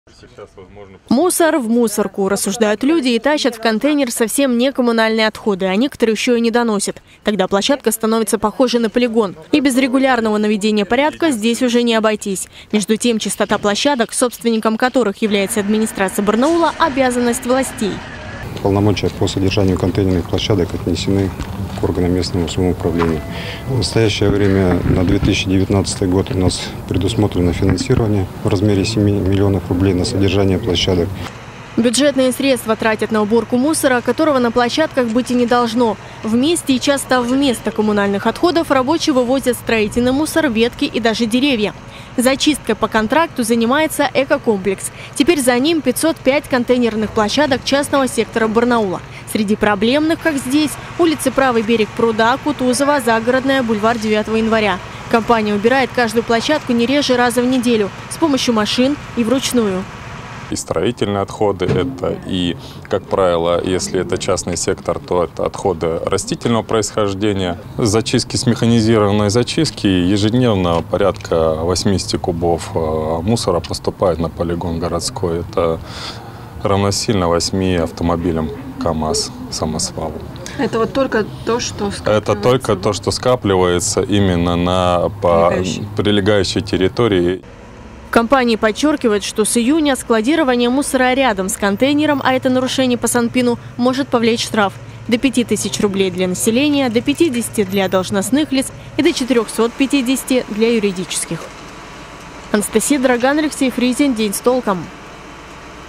Мусор в мусорку, рассуждают люди и тащат в контейнер совсем не коммунальные отходы, а некоторые еще и не доносят. Тогда площадка становится похожей на полигон. И без регулярного наведения порядка здесь уже не обойтись. Между тем, чистота площадок, собственником которых является администрация Барнаула, обязанность властей. Полномочия по содержанию контейнерных площадок отнесены к органам местного самоуправления. В настоящее время на 2019 год у нас предусмотрено финансирование в размере 7 миллионов рублей на содержание площадок. Бюджетные средства тратят на уборку мусора, которого на площадках быть и не должно. Вместе и часто вместо коммунальных отходов рабочие вывозят строительный мусор, ветки и даже деревья. Зачисткой по контракту занимается экокомплекс. Теперь за ним 505 контейнерных площадок частного сектора Барнаула. Среди проблемных, как здесь, улицы Правый берег пруда, Кутузова, Загородная, бульвар 9 января. Компания убирает каждую площадку не реже раза в неделю с помощью машин и вручную. И строительные отходы, это и, как правило, если это частный сектор, то это отходы растительного происхождения. Зачистки с механизированной зачистки ежедневно порядка 80 кубов мусора поступает на полигон городской. Это равносильно 8 автомобилям КАМАЗ самосвалу. Это вот только то, что скапливается? Это только то, что скапливается именно на прилегающей территории. Компании подчеркивают, что с июня складирование мусора рядом с контейнером, а это нарушение по Санпину, может повлечь штраф до 5000 рублей для населения, до 50 для должностных лиц и до 450 для юридических. Анастасия Драган, Алексей Фризин. День с толком.